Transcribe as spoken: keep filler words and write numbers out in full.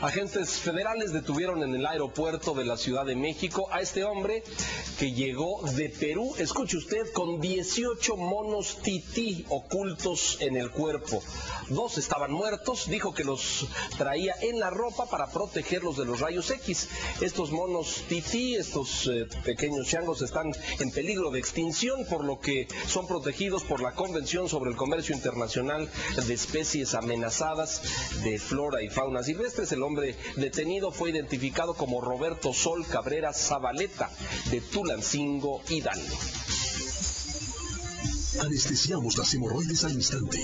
Agentes federales detuvieron en el aeropuerto de la Ciudad de México a este hombre que llegó de Perú, escuche usted, con dieciocho monos tití ocultos en el cuerpo. Dos estaban muertos, dijo que los traía en la ropa para protegerlos de los rayos X. Estos monos tití, estos eh, pequeños changos, están en peligro de extinción, por lo que son protegidos por la Convención sobre el Comercio Internacional de Especies Amenazadas de Flora y Fauna Silvestres. El hombre detenido fue identificado como Roberto Sol Cabrera Zabaleta, de Tulancingo, Hidalgo. Anestesiamos las hemorroides al instante.